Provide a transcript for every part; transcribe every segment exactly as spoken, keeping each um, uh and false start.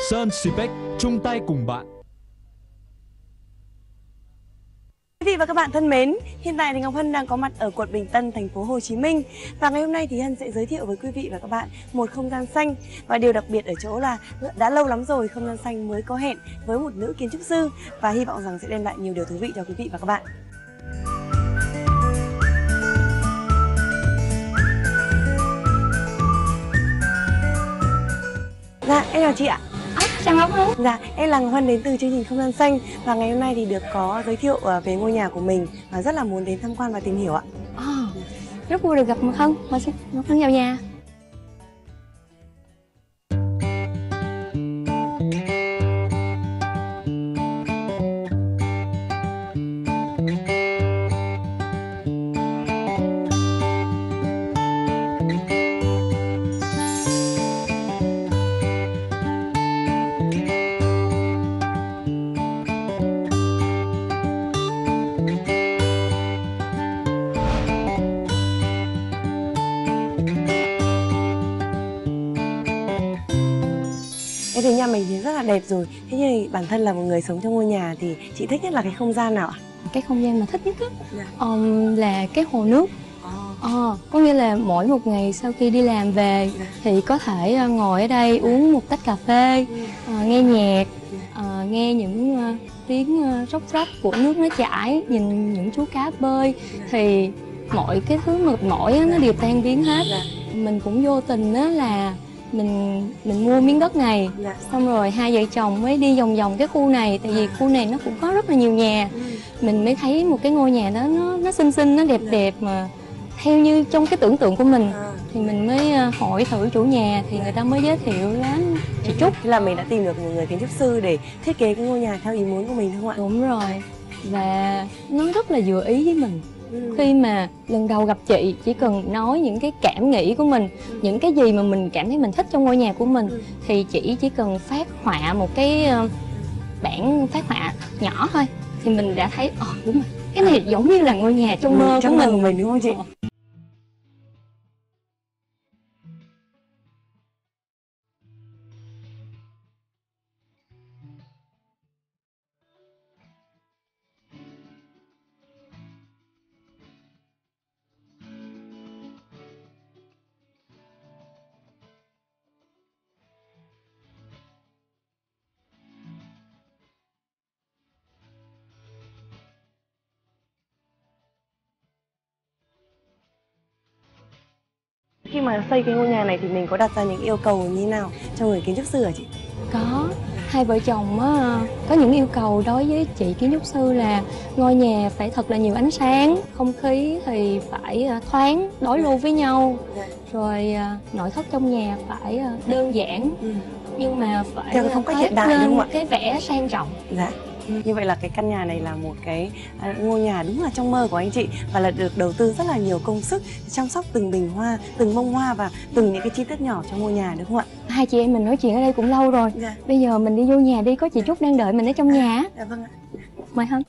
Sơn Cipec chung tay cùng bạn. Quý vị và các bạn thân mến, hiện tại thì Ngọc Hân đang có mặt ở quận Bình Tân, thành phố Hồ Chí Minh. Và ngày hôm nay thì Hân sẽ giới thiệu với quý vị và các bạn một không gian xanh. Và điều đặc biệt ở chỗ là đã lâu lắm rồi không gian xanh mới có hẹn với một nữ kiến trúc sư. Và hy vọng rằng sẽ đem lại nhiều điều thú vị cho quý vị và các bạn. Dạ, em chào chị ạ. Chào Ngọc Hân. Dạ, em là Ngọc Hân đến từ chương trình Không gian xanh. Và ngày hôm nay thì được có giới thiệu về ngôi nhà của mình và rất là muốn đến tham quan và tìm hiểu ạ. À, rất vui được gặp Ngọc Hân. Ngọc Hân vào nhà. Em thấy nhà mình thì rất là đẹp rồi. Thế nhưng bản thân là một người sống trong ngôi nhà thì chị thích nhất là cái không gian nào ạ? Cái không gian mà thích nhất á, Dạ. um, là cái hồ nước. Ờ, có nghĩa là mỗi một ngày sau khi đi làm về Dạ. thì có thể uh, ngồi ở đây uống một tách cà phê, uh, nghe nhạc, uh, nghe những uh, tiếng uh, róc rách của nước nó chảy, nhìn những chú cá bơi. Thì mọi cái thứ mệt mỏi á, nó đều tan biến hết. Dạ. Mình cũng vô tình á là mình mình mua miếng đất này, Dạ. xong rồi hai vợ chồng mới đi vòng vòng cái khu này, tại vì khu này nó cũng có rất là nhiều nhà. Mình mới thấy một cái ngôi nhà đó nó nó xinh xinh, nó đẹp đẹp mà theo như trong cái tưởng tượng của mình. Thì mình mới hỏi thử chủ nhà thì người ta mới giới thiệu đến chị Trúc. Thế là mình đã tìm được một người kiến trúc sư để thiết kế cái ngôi nhà theo ý muốn của mình đúng không ạ? Đúng rồi, và nó rất là vừa ý với mình. Ừ. Khi mà lần đầu gặp chị, chỉ cần nói những cái cảm nghĩ của mình, ừ. những cái gì mà mình cảm thấy mình thích trong ngôi nhà của mình, ừ. thì chị chỉ cần phát họa một cái uh, bản phát họa nhỏ thôi thì mình đã thấy ồ oh, đúng rồi, cái này giống như là ngôi nhà trong mơ trong của mơ mình. của mình đúng không chị? Khi mà xây cái ngôi nhà này thì mình có đặt ra những yêu cầu như thế nào cho người kiến trúc sư hả chị? Có, hai vợ chồng á, có những yêu cầu đối với chị kiến trúc sư là ngôi nhà phải thật là nhiều ánh sáng, không khí thì phải thoáng, đối lưu với nhau, rồi nội thất trong nhà phải đơn giản, ừ. nhưng mà phải không có hiện đại đúng không ạ? Cái vẻ sang trọng. Dạ. Như vậy là cái căn nhà này là một cái ngôi nhà đúng là trong mơ của anh chị và là được đầu tư rất là nhiều công sức chăm sóc từng bình hoa, từng bông hoa và từng những cái chi tiết nhỏ trong ngôi nhà đúng không ạ? Hai chị em mình nói chuyện ở đây cũng lâu rồi. Dạ. Bây giờ mình đi vô nhà đi, có chị Trúc đang đợi mình ở trong nhà. Dạ vâng ạ. Mời Hân.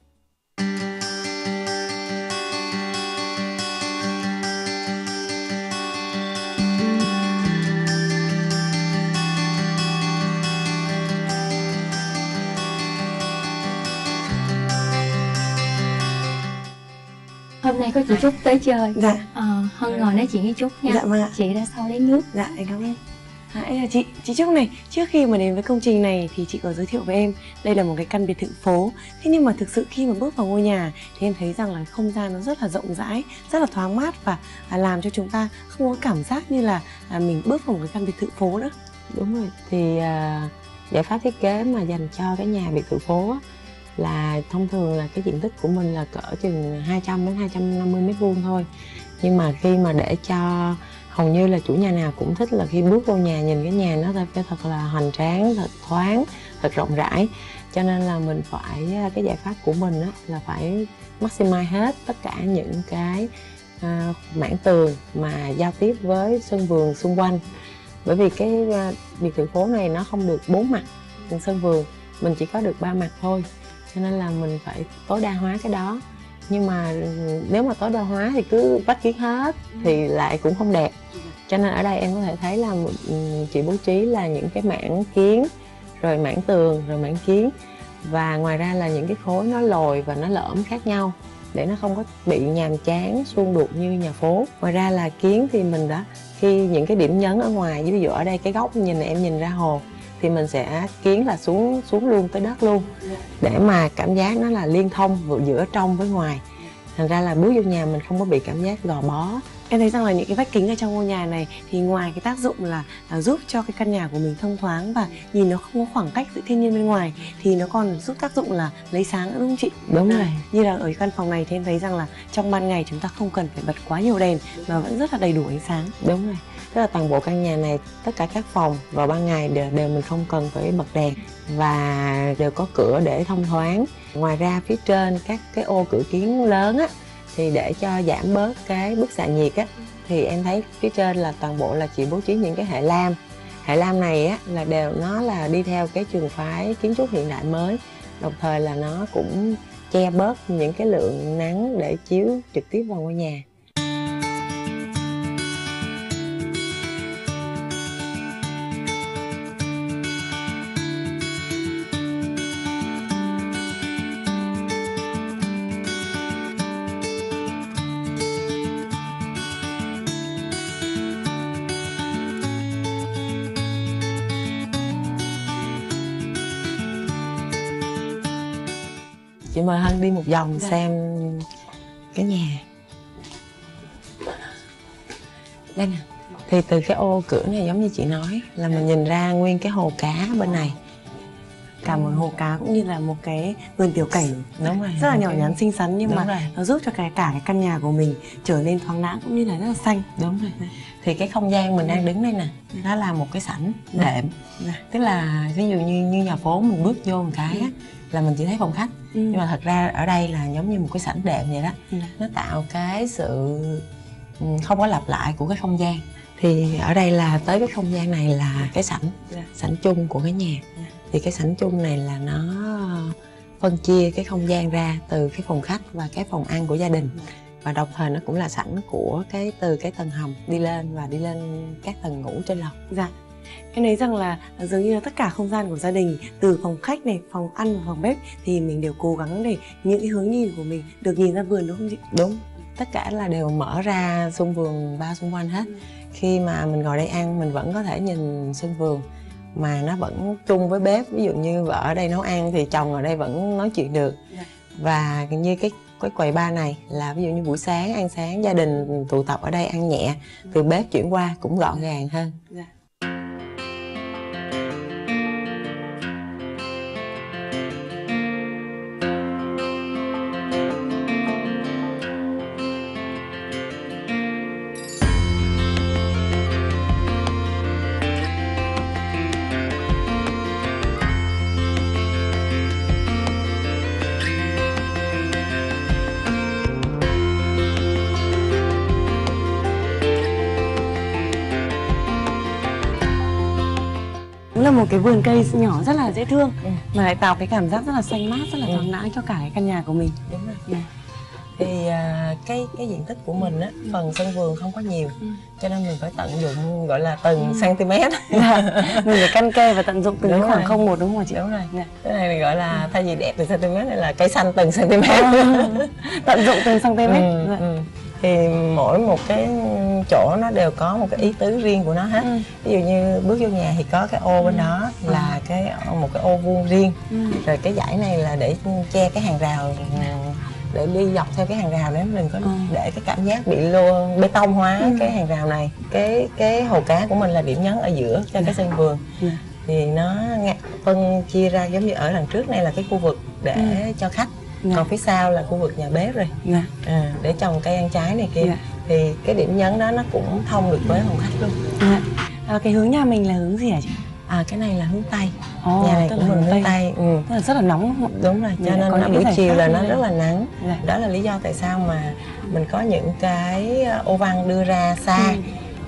Hôm nay có chị Trúc tới chơi. Dạ. À, Hân ngồi nói chuyện với Trúc nha. Dạ vâng ạ. Chị ra sau lấy nước. Dạ em cảm ơn. À, em chào chị, chị Trúc này, trước khi mà đến với công trình này thì chị có giới thiệu với em đây là một cái căn biệt thự phố. Thế nhưng mà thực sự khi mà bước vào ngôi nhà thì em thấy rằng là không gian nó rất là rộng rãi, rất là thoáng mát và à, làm cho chúng ta không có cảm giác như là à, mình bước vào một cái căn biệt thự phố nữa. Đúng rồi, thì à, giải pháp thiết kế mà dành cho cái nhà biệt thự phố á, là thông thường là cái diện tích của mình là cỡ chừng hai trăm đến hai trăm năm mươi mét vuông thôi. Nhưng mà khi mà để cho hầu như là chủ nhà nào cũng thích là khi bước vô nhà nhìn cái nhà nó phải thật là hoành tráng, thật thoáng, thật rộng rãi. Cho nên là mình phải, cái giải pháp của mình á, là phải maximize hết tất cả những cái à, mảng tường mà giao tiếp với sân vườn xung quanh. Bởi vì cái à, biệt thự phố này nó không được bốn mặt sân vườn, mình chỉ có được ba mặt thôi. Cho nên là mình phải tối đa hóa cái đó. Nhưng mà nếu mà tối đa hóa thì cứ vách kiến hết thì lại cũng không đẹp. Cho nên ở đây em có thể thấy là chị bố trí là những cái mảng kiến rồi mảng tường, rồi mảng kiến. Và ngoài ra là những cái khối nó lồi và nó lõm khác nhau để nó không có bị nhàm chán, xung đột như nhà phố. Ngoài ra là kiến thì mình đã khi những cái điểm nhấn ở ngoài, ví dụ ở đây cái góc nhìn này em nhìn ra hồ, thì mình sẽ kiến là xuống xuống luôn tới đất luôn, để mà cảm giác nó là liên thông giữa trong với ngoài. Thành ra là bước vô nhà mình không có bị cảm giác gò bó. Em thấy rằng là những cái vách kính ở trong ngôi nhà này thì ngoài cái tác dụng là, là giúp cho cái căn nhà của mình thông thoáng và nhìn nó không có khoảng cách giữa thiên nhiên bên ngoài, thì nó còn giúp tác dụng là lấy sáng nữa, đúng không chị? Đúng rồi. Như là ở căn phòng này thì em thấy rằng là trong ban ngày chúng ta không cần phải bật quá nhiều đèn mà vẫn rất là đầy đủ ánh sáng. Đúng rồi. Tức là toàn bộ căn nhà này, tất cả các phòng vào ban ngày đều, đều mình không cần phải bật đèn và đều có cửa để thông thoáng. Ngoài ra phía trên các cái ô cửa kiến lớn á, thì để cho giảm bớt cái bức xạ nhiệt á, thì em thấy phía trên là toàn bộ là chị bố trí những cái hệ lam. Hệ lam này á là đều nó là đi theo cái trường phái kiến trúc hiện đại mới, đồng thời là nó cũng che bớt những cái lượng nắng để chiếu trực tiếp vào ngôi nhà. Chị mời Hân đi một vòng dạ. xem cái nhà. Đây nè. Thì từ cái ô cửa này giống như chị nói là mình nhìn ra nguyên cái hồ cá bên này. Cả một hồ cá cũng như là một cái vườn tiểu cảnh. Đúng rồi. Rất là nhỏ nhắn xinh xắn nhưng Đúng mà rồi. nó giúp cho cái cả cái căn nhà của mình trở nên thoáng đãng cũng như là rất là xanh. Đúng rồi. Thì cái không gian mình đang đứng đây nè, nó là một cái sảnh đệm. Tức là ví dụ như như nhà phố mình bước vô một cái á, là mình chỉ thấy phòng khách. Ừ. Nhưng mà thật ra ở đây là giống như một cái sảnh đệm vậy đó. Ừ. Nó tạo cái sự không có lặp lại của cái không gian. Thì ở đây là tới cái không gian này là cái sảnh, sảnh chung của cái nhà. Thì cái sảnh chung này là nó phân chia cái không gian ra từ cái phòng khách và cái phòng ăn của gia đình. Và đồng thời nó cũng là sảnh của cái từ cái tầng hầm đi lên và đi lên các tầng ngủ trên lầu. Dạ. Em thấy rằng là dường như là tất cả không gian của gia đình, từ phòng khách này, phòng ăn và phòng bếp, thì mình đều cố gắng để những cái hướng nhìn của mình được nhìn ra vườn, đúng không chị? Đúng. Tất cả là đều mở ra sân vườn ba xung quanh hết. Khi mà mình ngồi đây ăn mình vẫn có thể nhìn sân vườn mà nó vẫn chung với bếp. Ví dụ như vợ ở đây nấu ăn thì chồng ở đây vẫn nói chuyện được. Và như cái cái quầy bar này là ví dụ như buổi sáng ăn sáng gia đình tụ tập ở đây ăn nhẹ, từ bếp chuyển qua cũng gọn gàng hơn. Dạ. Là một cái vườn cây nhỏ rất là dễ thương, ừ. mà lại tạo cái cảm giác rất là xanh mát, rất là thoáng ừ. đãng cho cả cái căn nhà của mình. Đúng rồi. Ừ. Thì uh, cái cái diện tích của mình á, phần sân vườn không có nhiều, ừ. cho nên mình phải tận dụng gọi là từng ừ. cm. Dạ. Mình phải căn kê và tận dụng từng cái khoảng không một, đúng không chị? Đúng rồi. Dạ. Cái này gọi là thay vì đẹp từng cm này là cây xanh từng cm. Tận dụng từng cm. Ừ. Dạ. Ừ. Thì mỗi một cái chỗ nó đều có một cái ý tứ riêng của nó hết. Ừ. Ví dụ như bước vô nhà thì có cái ô bên đó là cái một cái ô vuông riêng. Ừ. Rồi cái dãy này là để che cái hàng rào, để đi dọc theo cái hàng rào để đừng có ừ. để cái cảm giác bị lô bê tông hóa ừ. cái hàng rào này. Cái cái hồ cá của mình là điểm nhấn ở giữa cho ừ. cái sân vườn. Ừ. Thì nó phân chia ra giống như ở đằng trước này là cái khu vực để ừ. cho khách. Dạ. Còn phía sau là khu vực nhà bếp rồi. Dạ. À, để trồng cây ăn trái này kia. Dạ. Thì cái điểm nhấn đó nó cũng thông được với phòng khách luôn. Dạ. À, cái hướng nhà mình là hướng gì hả chị? À, cái này là hướng Tây. Ồ, nhà này của mình hướng Tây, Tây. Ừ. Tức là rất là nóng đúng không? Đúng rồi, cho nên nó buổi chiều là nó rất là nắng. Dạ. Đó là lý do tại sao mà mình có những cái ô văn đưa ra xa. Ừ.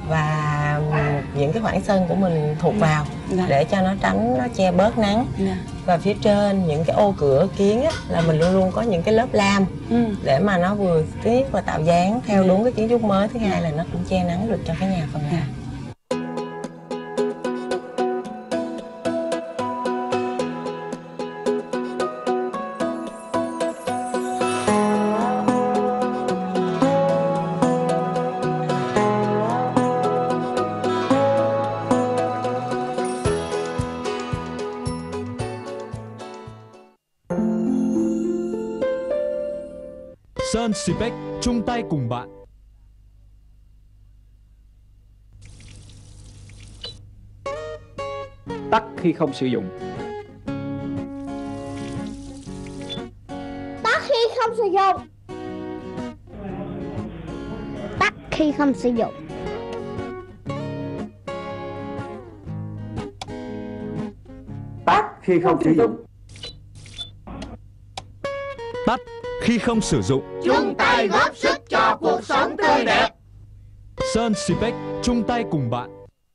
Và những cái khoảng sân của mình thuộc vào dạ. để cho nó tránh, nó che bớt nắng. Dạ. Và phía trên những cái ô cửa kiến á, là mình luôn luôn có những cái lớp lam ừ. để mà nó vừa thứ nhất là tạo dáng theo đúng cái kiến trúc mới, thứ hai là nó cũng che nắng được cho cái nhà phần nào. Sơn Cipec chung tay cùng bạn. Tắt khi không sử dụng. Tắt khi không sử dụng. Tắt khi không sử dụng. Tắt khi không sử dụng. Tắt khi không sử dụng. Chung tay góp sức cho cuộc sống tươi đẹp. Sơn Cipec chung tay cùng bạn.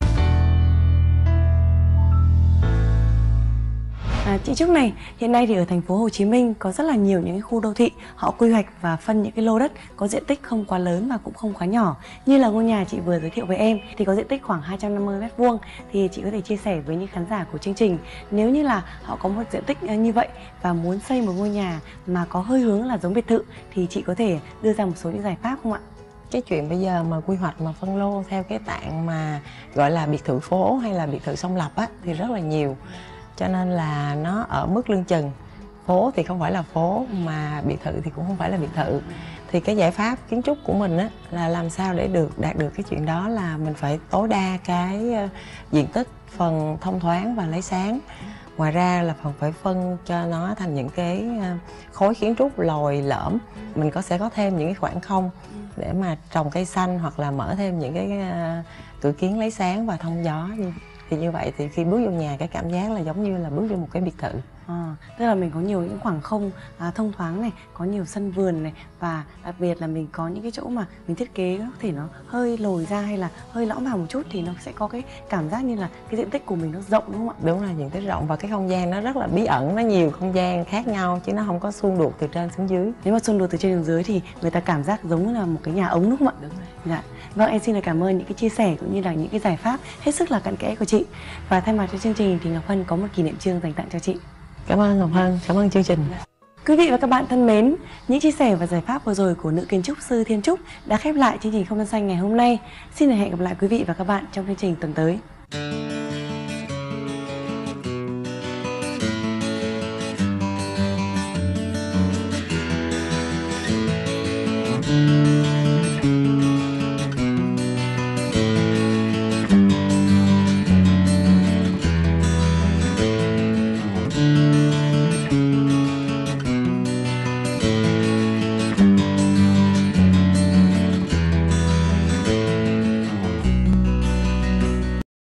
À, chị Trúc này, hiện nay thì ở thành phố Hồ Chí Minh có rất là nhiều những cái khu đô thị họ quy hoạch và phân những cái lô đất có diện tích không quá lớn và cũng không quá nhỏ. Như là ngôi nhà chị vừa giới thiệu với em thì có diện tích khoảng hai trăm năm mươi mét vuông, thì chị có thể chia sẻ với những khán giả của chương trình, nếu như là họ có một diện tích như vậy và muốn xây một ngôi nhà mà có hơi hướng là giống biệt thự thì chị có thể đưa ra một số những giải pháp không ạ? Cái chuyện bây giờ mà quy hoạch mà phân lô theo cái tạng mà gọi là biệt thự phố hay là biệt thự song lập á thì rất là nhiều, cho nên là nó ở mức lưng chừng. Phố thì không phải là phố, mà biệt thự thì cũng không phải là biệt thự. Thì cái giải pháp kiến trúc của mình á là làm sao để được đạt được cái chuyện đó là mình phải tối đa cái uh, diện tích, phần thông thoáng và lấy sáng. Ngoài ra là phần phải phân cho nó thành những cái uh, khối kiến trúc lồi lõm. Mình có sẽ có thêm những cái khoảng không để mà trồng cây xanh hoặc là mở thêm những cái uh, cửa kiến lấy sáng và thông gió. Thì như vậy thì khi bước vô nhà cái cảm giác là giống như là bước vô một cái biệt thự. À, tức là mình có nhiều những khoảng không à, thông thoáng này, có nhiều sân vườn này, và đặc biệt là mình có những cái chỗ mà mình thiết kế có thể nó hơi lồi ra hay là hơi lõm vào một chút thì nó sẽ có cái cảm giác như là cái diện tích của mình nó rộng, đúng không ạ? Đúng là diện tích rộng và cái không gian nó rất là bí ẩn, nó nhiều không gian khác nhau chứ nó không có xung đột từ trên xuống dưới. Nếu mà xung đột từ trên xuống dưới thì người ta cảm giác giống như là một cái nhà ống, đúng không ạ? Đúng rồi. Dạ. Vâng, em xin được cảm ơn những cái chia sẻ cũng như là những cái giải pháp hết sức là cặn kẽ của chị. Và thay mặt cho chương trình thì Ngọc Hân có một kỷ niệm chương dành tặng cho chị. Cảm ơn Ngọc Hân, cảm ơn chương trình. Quý vị và các bạn thân mến, những chia sẻ và giải pháp vừa rồi của nữ kiến trúc sư Thiên Trúc đã khép lại chương trình Không gian xanh ngày hôm nay. Xin hẹn gặp lại quý vị và các bạn trong chương trình tuần tới.